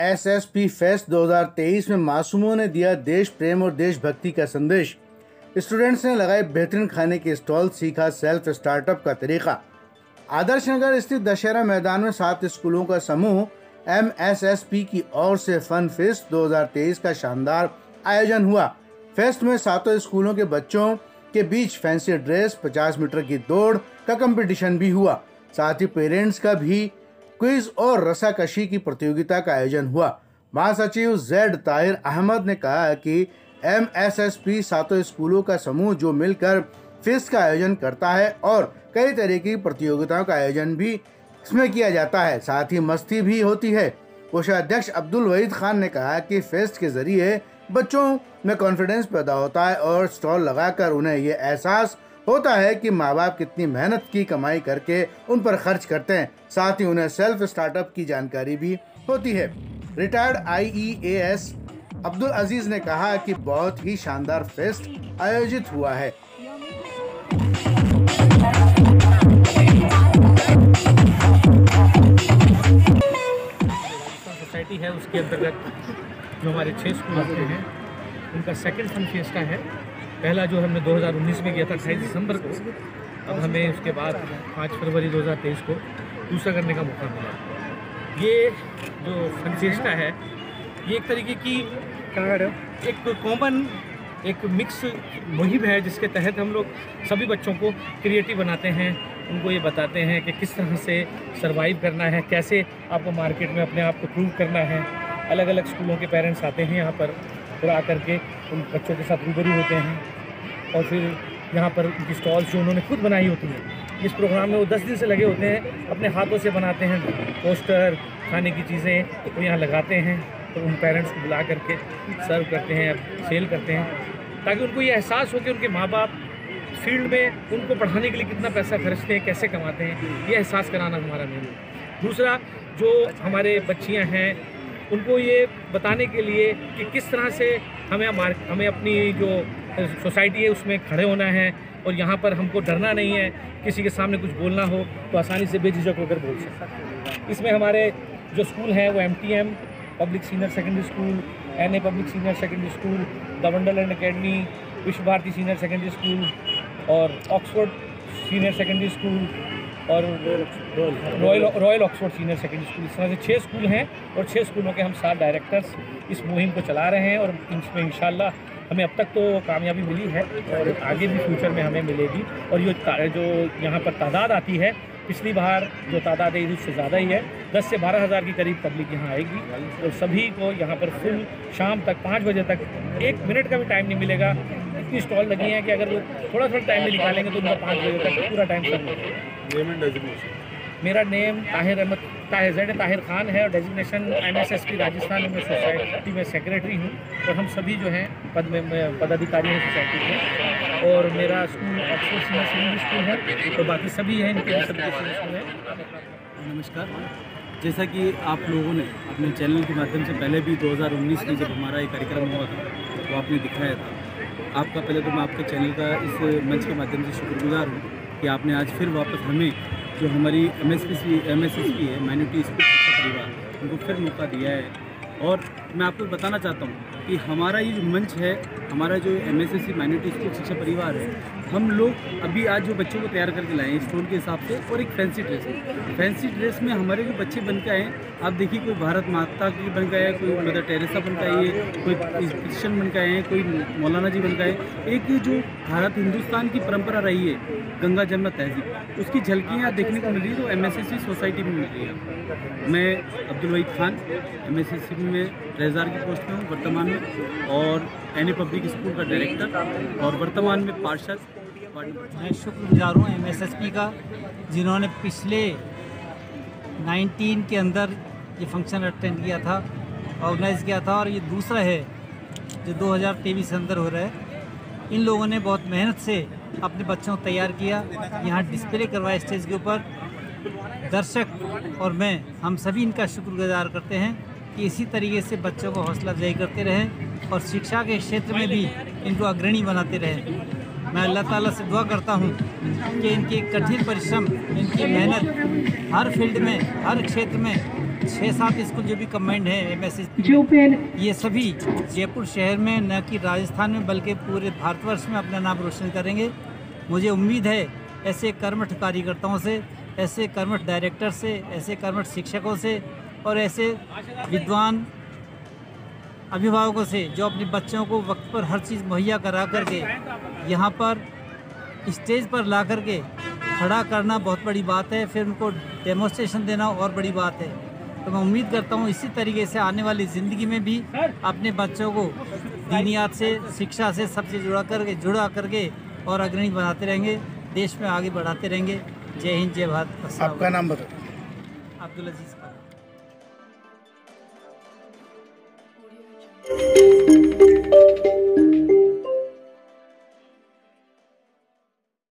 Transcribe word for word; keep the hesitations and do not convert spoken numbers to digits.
S S P fest दो हज़ार तेईस में मासूमों ने दिया देश प्रेम और देशभक्ति का संदेश। स्टूडेंट्स ने लगाए बेहतरीन खाने के स्टॉल, सीखा सेल्फ स्टार्टअप का तरीका। आदर्श नगर स्थित दशहरा मैदान में सात स्कूलों का समूह एम एस एस पी की ओर से फन फेस्ट दो हज़ार तेईस का शानदार आयोजन हुआ। फेस्ट में सातों स्कूलों के बच्चों के बीच फैंसी ड्रेस, पचास मीटर की दौड़ का कंपटीशन भी हुआ। साथ ही पेरेंट्स का भी क्विज और रसाकशी की प्रतियोगिता का आयोजन हुआ। महासचिव जेड ताहिर अहमद ने कहा कि एम एस एस पी सातों स्कूलों का समूह जो मिलकर फेस्ट का आयोजन करता है और कई तरह की प्रतियोगिताओं का आयोजन भी इसमें किया जाता है, साथ ही मस्ती भी होती है। कोषाध्यक्ष अब्दुल वहीद खान ने कहा कि फेस्ट के जरिए बच्चों में कॉन्फिडेंस पैदा होता है और स्टॉल लगाकर उन्हें ये एहसास होता है कि माँ बाप कितनी मेहनत की कमाई करके उन पर खर्च करते हैं। साथ ही उन्हें सेल्फ स्टार्टअप की जानकारी भी होती है। Retired I E A S Abdul Aziz ने कहा कि बहुत ही शानदार फेस्ट आयोजित हुआ है। सोसाइटी है, उसके अंतर्गत जो हमारे छः स्कूल आते हैं उनका सेकंड फन फेस्टा है। पहला जो हमने दो हज़ार उन्नीस में किया था अट्ठाईस दिसंबर को, अब हमें उसके बाद पाँच फरवरी दो हज़ार तेईस को दूसरा करने का मौका मिला। ये जो फन फेस्टा है ये एक तरीके की एक कॉमन एक मिक्स मुहिम है जिसके तहत हम लोग सभी बच्चों को क्रिएटिव बनाते हैं, उनको ये बताते हैं कि किस तरह से सरवाइव करना है, कैसे आपको मार्केट में अपने आप को प्रूव करना है। अलग अलग स्कूलों के पेरेंट्स आते हैं यहाँ पर और आकर के उन बच्चों के साथ रूबरू होते हैं और फिर यहाँ पर उनकी स्टॉल्स जो उन्होंने खुद बनाई होती हैं, इस प्रोग्राम में वो दस दिन से लगे होते हैं, अपने हाथों से बनाते हैं पोस्टर, खाने की चीज़ें वो यहाँ लगाते हैं तो उन पेरेंट्स को बुला करके सर्व करते हैं, सेल करते हैं, ताकि उनको ये एहसास हो कि उनके माँ बाप फील्ड में उनको पढ़ाने के लिए कितना पैसा खर्चते हैं, कैसे कमाते हैं, ये एहसास कराना हमारा मेन है। दूसरा, जो हमारे बच्चियाँ हैं उनको ये बताने के लिए कि किस तरह से हमें हमें अपनी जो सोसाइटी है उसमें खड़े होना है और यहाँ पर हमको डरना नहीं है, किसी के सामने कुछ बोलना हो तो आसानी से बेझिझक होकर बोल सकते हैं। इसमें हमारे जो स्कूल हैं वो M T M public senior secondary school, N A public senior secondary school, the wonderland academy, Vishwa Bharati senior secondary school और ऑक्सफोर्ड सीनियर सेकेंडरी स्कूल और royal royal Oxford senior secondary school, इस तरह से छः स्कूल हैं और छः स्कूलों के हम सात डायरेक्टर्स इस मुहिम को चला रहे हैं और इसमें इंशाल्लाह हमें अब तक तो कामयाबी मिली है और आगे भी फ्यूचर में हमें मिलेगी। और ये जो यहाँ पर तादाद आती है, पिछली बार जो तादाद है उससे ज़्यादा ही है, दस से बारह हज़ार के करीब पब्लिक यहाँ आएगी और सभी को यहाँ पर फुल शाम तक पाँच बजे तक एक मिनट का भी टाइम नहीं मिलेगा। इतनी स्टॉल लगी हैं कि अगर वो थोड़ा थोड़ा टाइम में निकालेंगे तो उनका पाँच बजे तक पूरा टाइम सब मिलेगा। मेरा नेम ताहिर अहमद ताहिर जेड ताहिर खान है और designation M S S P Rajasthan में सोसाइटी में सेक्रेटरी हूँ और हम सभी जो हैं पद में पदाधिकारी हैं सोसाइटी के। और मेरा school Oxford senior secondary school है तो बाकी सभी हैं इनके सभी स्कूल हैं। नमस्कार, जैसा कि आप लोगों ने अपने चैनल के माध्यम से पहले भी दो हज़ार उन्नीस में जब हमारा एक कार्यक्रम हुआ था वो तो आपने दिखाया था। आपका पहले तो मैं आपके चैनल का इस मंच के माध्यम से शुक्रगुजार हूँ कि आपने आज फिर वापस हमें जो हमारी M S P M S S P है माइनॉरिटी स्कूल शिक्षा परिवार, उनको फिर मौका दिया है। और मैं आपको बताना चाहता हूँ कि हमारा ये जो मंच है, हमारा जो M S S C minority school शिक्षा परिवार है, हम लोग अभी आज जो बच्चों को तैयार करके लाए हैं स्कूल के हिसाब से और एक फैंसी ड्रेस में फैंसी ड्रेस में हमारे जो बच्चे बन के आए, आप देखिए कोई भारत माता की बन के आए, कोई मदर टेरेसा बन के आई है, कोई क्रिश्चियन बन के आए हैं, कोई मौलाना जी बन के आए। एक जो भारत हिंदुस्तान की परंपरा रही है गंगा जमुना तहजीब, उसकी झलकियाँ देखने को मिल रही है तो M S S C society में मिल रही है। मैं Abdul Waheed Khan M S S C में ट्रेजर की पोस्ट में हूँ वर्तमान में और एन ए पब्लिक स्कूल का डायरेक्टर और वर्तमान में पार्षद। मैं शुक्रगुजार हूँ एम एस एस पी का, जिन्होंने पिछले नाइनटीन के अंदर ये फंक्शन अटेंड किया था, ऑर्गेनाइज़ किया था और ये दूसरा है जो दो हज़ार तेईस के अंदर हो रहा है। इन लोगों ने बहुत मेहनत से अपने बच्चों को तैयार किया, यहाँ डिस्प्ले करवाया स्टेज के ऊपर। दर्शक और मैं हम सभी इनका शुक्रगुजार करते हैं कि इसी तरीके से बच्चों को हौसला अफजाई करते रहें और शिक्षा के क्षेत्र में भी इनको अग्रणी बनाते रहें। मैं अल्लाह ताला से दुआ करता हूँ कि इनकी कठिन परिश्रम, इनकी मेहनत हर फील्ड में, हर क्षेत्र में छः सात स्कूल जो भी कम्बाइंड हैं एम एस एस पी, ये सभी जयपुर शहर में न कि राजस्थान में बल्कि पूरे भारतवर्ष में अपना नाम रोशन करेंगे। मुझे उम्मीद है ऐसे कर्मठ कार्यकर्ताओं से, ऐसे कर्मठ डायरेक्टर से, ऐसे कर्मठ शिक्षकों से और ऐसे विद्वान अभिभावकों से जो अपने बच्चों को वक्त पर हर चीज़ मुहैया करा करके यहाँ पर स्टेज पर ला करके खड़ा करना बहुत बड़ी बात है, फिर उनको डेमोस्ट्रेशन देना और बड़ी बात है। तो मैं उम्मीद करता हूँ इसी तरीके से आने वाली ज़िंदगी में भी अपने बच्चों को दीनियात से, शिक्षा से, सबसे जुड़ा करके जुड़ा करके और अग्रणी बनाते रहेंगे, देश में आगे बढ़ाते रहेंगे। जय हिंद, जय भारत। आपका नाम बताओ। अब्दुल अजीज।